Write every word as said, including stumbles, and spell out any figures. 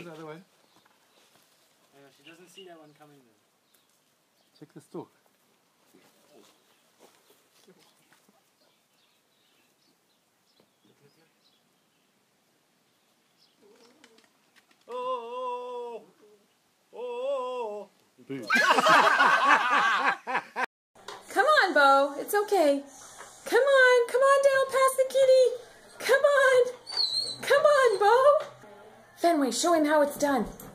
the other way. Uh, she doesn't see that one coming then. Check the stalk. Oh! Oh! Boo. Come on, Bo. It's okay. Come on. Come on down past the kitty. Come on. Come on, Bo. Fenway, show him how it's done.